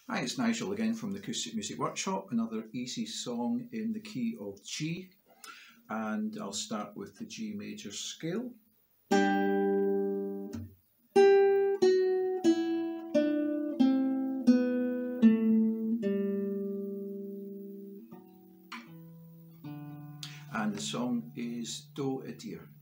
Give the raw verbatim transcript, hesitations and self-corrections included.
Hi, it's Nigel again from the Acoustic Music Workshop, another easy song in the key of G, and I'll start with the G major scale. And the song is Do It Dear.